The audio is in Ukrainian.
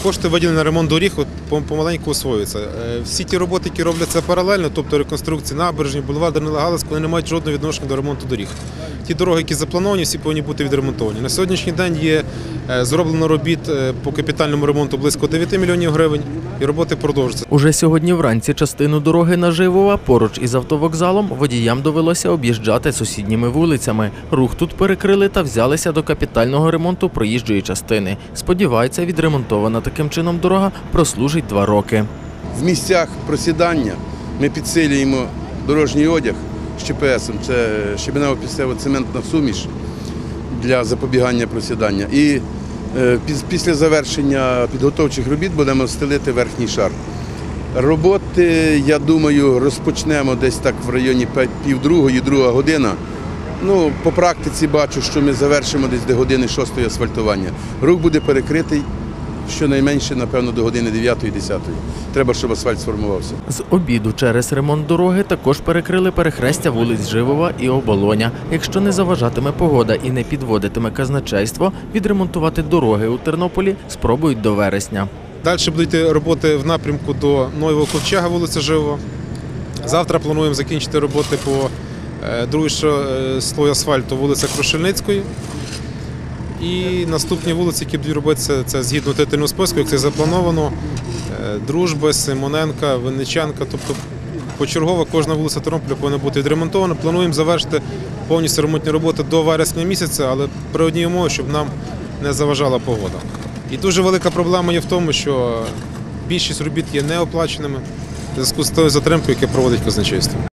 Кошти, виділені на ремонт доріг, помаленьку освоюються. Всі ті роботи, які робляться паралельно, тобто реконструкції набережні, бульвар Данила Галицького, вони не мають жодного відношення до ремонту доріг. Ті дороги, які заплановані, всі повинні бути відремонтовані. На сьогоднішній день є зроблено робіт по капітальному ремонту близько 9 мільйонів гривень, і роботи продовжуються. Уже сьогодні вранці частину дороги на Живова поруч із автовокзалом водіям довелося об'їжджати сусідніми вулицями. Рух тут перекрили та взялися до капітального ремонту проїжджої частини. Сподіваються, відремонтована таким чином дорога прослужить 2 роки. В місцях просідання ми підсилюємо дорожній одяг з ЧПС, це щебенево-пісково-цементна суміш для запобігання просідання. І після завершення підготовчих робіт будемо стелити верхній шар. Роботи, я думаю, розпочнемо десь так в районі 1:30, 2 година. Ну, по практиці бачу, що ми завершимо десь до години 6 асфальтування. Рух буде перекритий щонайменше, напевно, до години 9-10. Треба, щоб асфальт сформувався. З обіду через ремонт дороги також перекрили перехрестя вулиць Живова і Оболоня. Якщо не заважатиме погода і не підводитиме казначейство, відремонтувати дороги у Тернополі спробують до вересня. Далі будуть йти роботи в напрямку до Нового Ковчега, вулиця Живова. Завтра плануємо закінчити роботи по другий слой асфальту вулиця Крушельницької. І наступні вулиці, які будуть робитися, це згідно титульного списку, як це заплановано, Дружби, Симоненка, Винниченка. Тобто почергово кожна вулиця Тернополя повинна бути відремонтована. Плануємо завершити повністю ремонтні роботи до вересня місяця, але при одній умові, щоб нам не заважала погода. І дуже велика проблема є в тому, що більшість робіт є неоплаченими в зв'язку з тою затримкою, яку проводить казначейство.